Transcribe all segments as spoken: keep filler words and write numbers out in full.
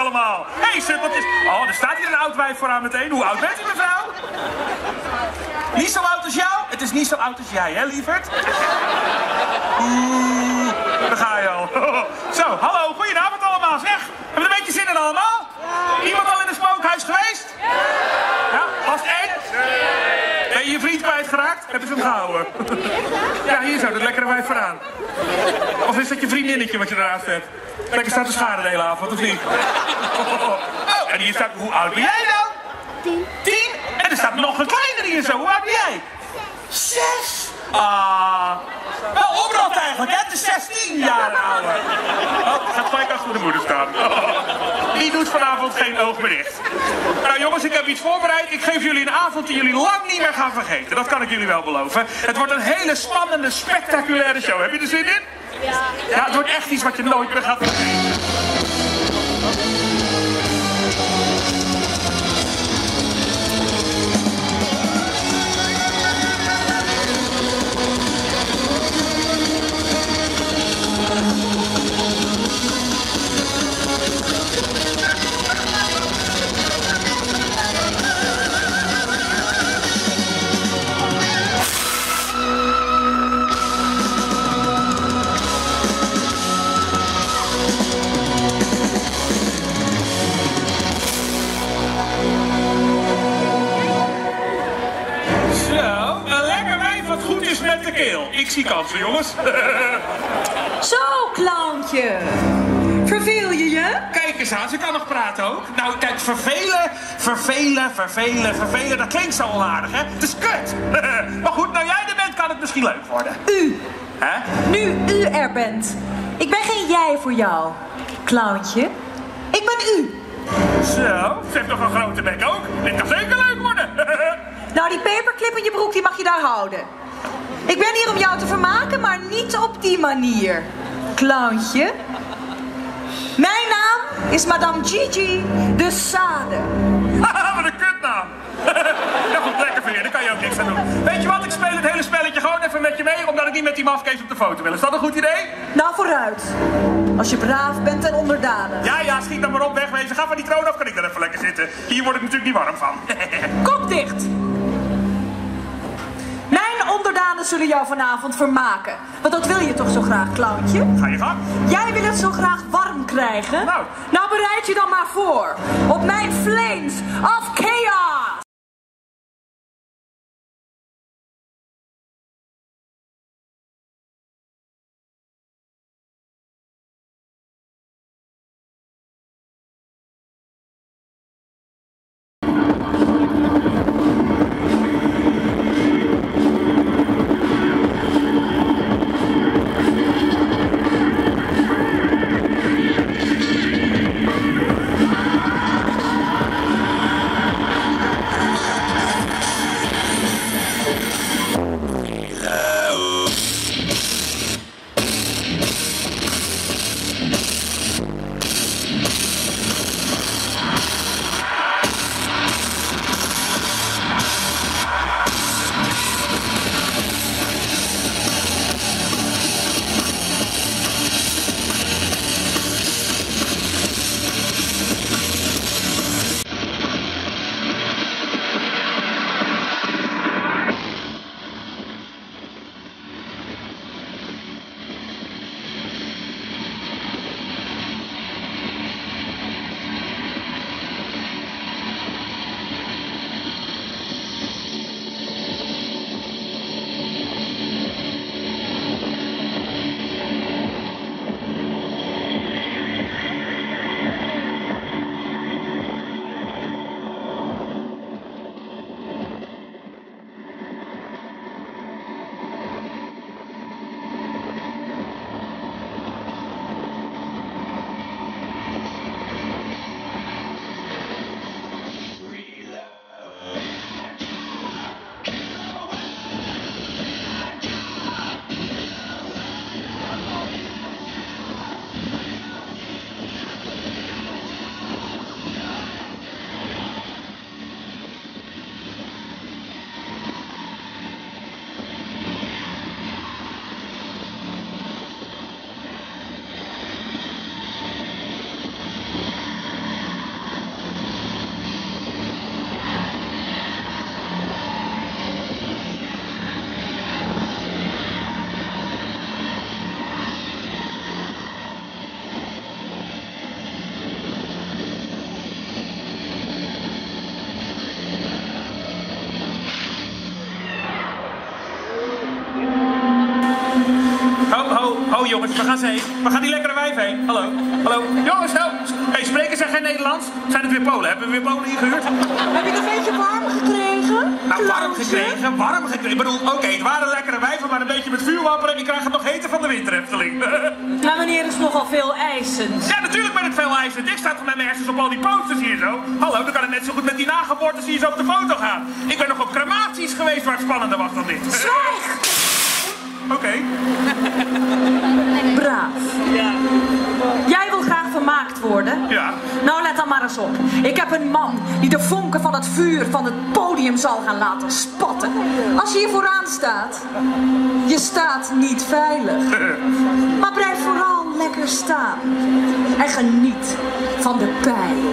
allemaal. Hé, hey, sukkeltjes. Oh, er staat hier een oud wijf vooraan meteen. Hoe oud bent u, mevrouw? Niet zo oud als jou? Het is niet zo oud als jij, hè, lieverd? Oeh, daar ga je al. Zo, hallo, goedenavond allemaal, zeg. Hebben we er een beetje zin in allemaal? Iemand al in een spookhuis geweest? Ja, was het één? Ben je je vriend kwijtgeraakt? Hebben ze hem gehouden? Ja, hier zo, dat lekkere wijf vooraan. Of is dat je vriendinnetje wat je ernaast hebt? Lekker staat te scharen de hele avond, of niet? Oh, en hier staat, hoe oud ben jij dan? Tien. Tien? En er staat nog een kleinere hier zo, hoe oud ben jij? Zes. Ah, wel oprot eigenlijk, hè? Het is zestien jaar ouder. Oh, gaat gelijk achter de moeder staan. Die doet vanavond geen oog meer dicht. Nou jongens, ik heb iets voorbereid. Ik geef jullie een avond die jullie lang niet meer gaan vergeten. Dat kan ik jullie wel beloven. Het wordt een hele spannende, spectaculaire show. Heb je er zin in? Ja. Ja, het wordt echt iets wat je nooit meer gaat vergeten. Ik zie kansen, jongens. Zo, clowntje. Verveel je je? Kijk eens aan, ze kan nog praten ook. Nou, kijk, vervelen, vervelen, vervelen, vervelen, dat klinkt zo onaardig, hè? Het is kut. Maar goed, nou jij er bent, kan het misschien leuk worden. U. Hè? Nu u er bent. Ik ben geen jij voor jou, clowntje. Ik ben u. Zo, ze heeft nog een grote bek ook. Dit kan zeker leuk worden. Nou, die paperclip in je broek, die mag je daar houden. Ik ben hier om jou te vermaken, maar niet op die manier, clowntje. Mijn naam is Madame Gigi de Sade. Haha, wat een kutnaam. Ja, goed, lekker voor je, daar kan je ook niks aan doen. Weet je wat, ik speel het hele spelletje gewoon even met je mee, omdat ik niet met die mafkees op de foto wil. Is dat een goed idee? Nou, vooruit. Als je braaf bent en onderdanig. Ja, ja, schiet dan maar op, wegwezen. Ga van die troon af, kan ik er even lekker zitten. Hier word ik natuurlijk niet warm van. Kop dicht. Mijn onderdanen zullen jou vanavond vermaken. Want dat wil je toch zo graag, clowntje? Ga je gang. Jij wil het zo graag warm krijgen? Nou. Nou, bereid je dan maar voor. Op mijn Flames of Chaos. Oh jongens, we gaan ze heen. We gaan die lekkere wijf heen. Hallo, hallo. Jongens, nou. Hey, spreken ze geen Nederlands? Zijn het weer Polen? Hebben we weer Polen hier gehuurd? Heb je een beetje warm gekregen? Nou, warm gekregen, warm gekregen. Ik bedoel, oké, okay, het waren lekkere wijven, maar een beetje met vuurwapenen en je krijgt het nog heter van de winterhefteling. Nou, meneer is nogal veel eisend. Ja, natuurlijk ben ik veel eisend. Ik sta toch met mijn hersens op al die posters hier zo. Hallo, dan kan het net zo goed met die nageboortes hier zo op de foto gaan. Ik ben nog op crematies geweest waar het spannender was dan dit. Zwijg! Oké. Okay. Braaf. Ja. Jij wil graag vermaakt worden? Ja. Nou, let dan maar eens op. Ik heb een man die de vonken van het vuur van het podium zal gaan laten spatten. Als je hier vooraan staat, je staat niet veilig. Maar blijf vooral lekker staan. En geniet van de pijn.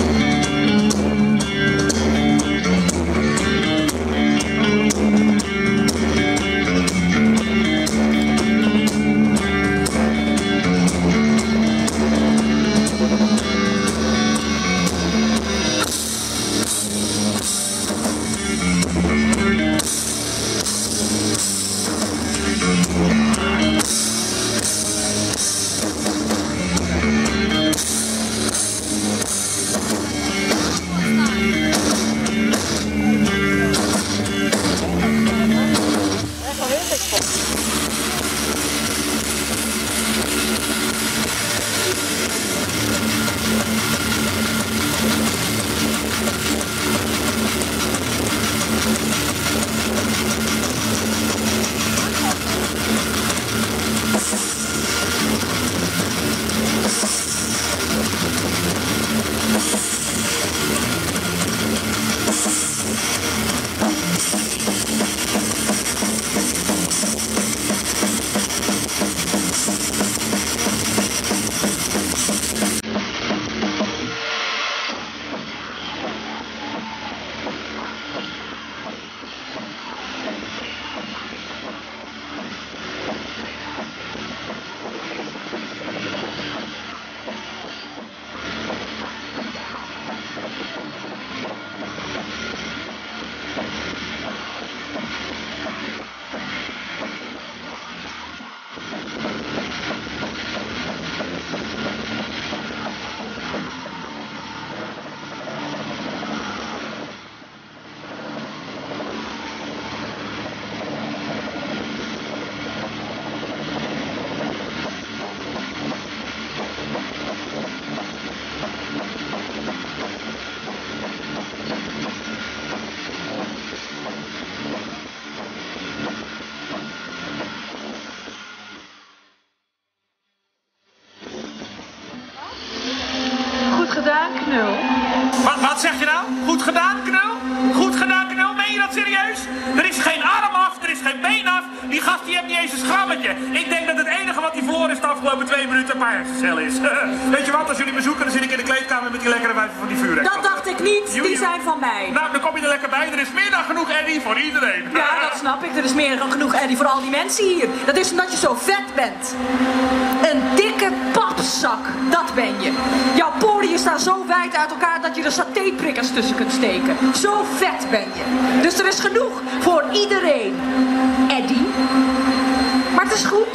Knul. Wat, wat zeg je nou? Goed gedaan, Knul? Goed gedaan, Knul? Meen je dat serieus? Er is geen arm af, er is geen been af. Die gast die heeft niet eens een schrammetje. Ik denk dat het enige wat hij verloren is de afgelopen twee minuten een paar hersencellen is. Weet je wat, als jullie me zoeken, dan zit ik in de kleedkamer met die lekkere wijven van die vuurrek. Dat dacht ik niet, die zijn van mij. Nou, dan kom je er lekker bij. Er is meer dan genoeg Eddie voor iedereen. Ja, dat snap ik. Er is meer dan genoeg Eddie voor al die mensen hier. Dat is omdat je zo vet bent. Een dikke papzak, dat ben je. Jouw poriën staan zo wijd uit elkaar dat je er satéprikkers tussen kunt steken. Zo vet ben je. Dus er is genoeg voor iedereen. Eddie. Maar het is goed.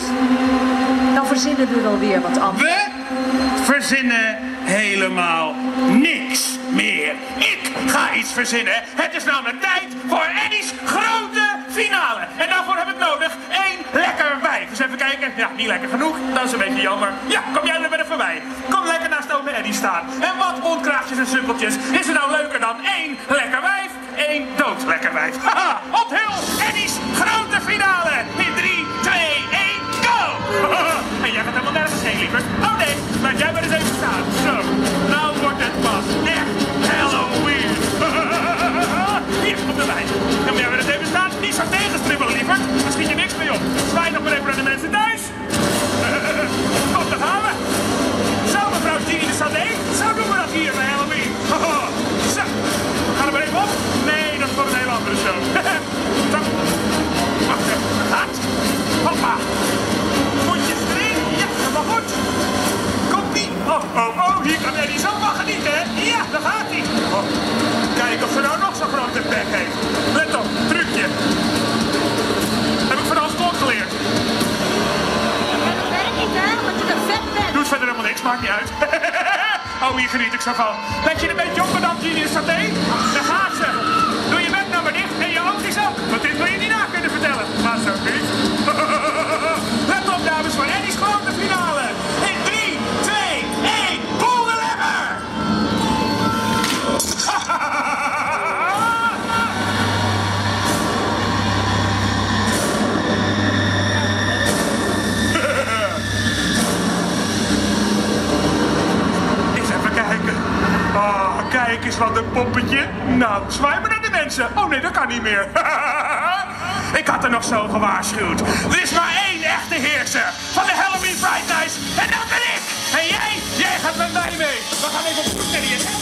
Dan verzinnen we wel weer wat anders. We verzinnen helemaal niks meer. Ik ga iets verzinnen. Het is namelijk tijd voor Eddie's grote finale. En daarvoor heb ik nodig één lekker wijf. Dus even kijken. Ja, niet lekker genoeg. Dat is een beetje jammer. Ja, kom jij er weer even bij. Kom lekker naast ome Eddie staan. En wat mondkraagjes en sukkeltjes is er nou leuker dan één lekker wijf, één dood lekker wijf. Haha, onthul Eddie's grote finale. In drie, twee, één, go! En jij gaat helemaal nergens heen, lieverd. Oh nee, laat jij maar eens even staan. Zo, nou wordt het pas echt Halloween. Hier, kom erbij. Kom jij maar eens even staan. Niet zo tegenstribbelen, lieverd. Dan schiet je niks mee op. Zwaai nog maar even naar de mensen thuis. Kom, daar gaan we. Zo, mevrouw Gini de Sade. Zo doen we dat hier bij Halloween. Zo, ga er maar even op. Nee, dat is voor een hele andere show. Zo. maakt niet uit. Oh, hier geniet ik zo van. Let je een beetje op, madame Genie Saté? Daar gaat ze. Doe je bek nou maar dicht en je oogjes ook. Want dit wil je niet na kunnen vertellen. Maar zo niet. Let op, dames, voor Eddie's grote finale. In drie, twee, één, pull the lever! Eens even kijken. Oh, kijk eens wat een poppetje. Nou, zwaai maar naar de mensen. Oh nee, dat kan niet meer. Ik had er nog zo gewaarschuwd. Er is maar één echte heerser van de Halloween Fright Nights. En dat ben ik. En jij, jij gaat met mij mee. We gaan even op zoek naar die